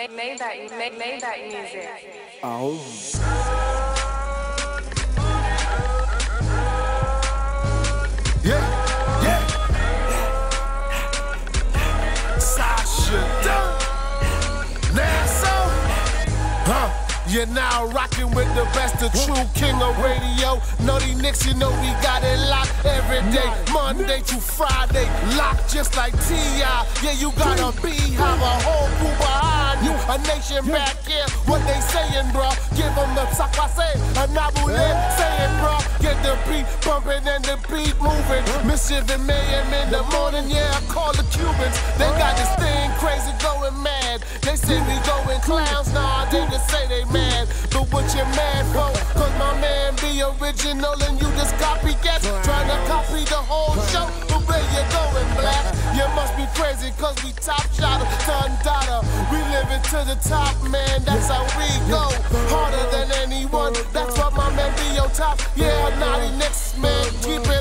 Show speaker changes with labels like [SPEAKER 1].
[SPEAKER 1] made that music.
[SPEAKER 2] Oh.
[SPEAKER 3] Yeah. Sasha Done. Nassau. You're now rocking with the best, the true king of radio. Naughty Nicks, you know we got it locked every day. Monday to Friday, locked just like T.I. Yeah, you got a beehive, a whole crew behind you. A nation back here, what they saying, bro? Give them the sakase, a nabule saying, bro. Get the beat bumping and the beat moving. Mischief and mayhem in the morning, yeah, I call the Cubans. They got this thing crazy going mad. They say we going clowns, nah, they just say they mad. But what you mad for? Cause my man be original and you just copycat. Trying to copy the whole show, but where you going, black? You must be crazy cause we top shotter, ton data. We living to the top, man, that's how we go. Harder than anyone, that's what my man be on top. Yeah, Naughty Nicks, man, keep it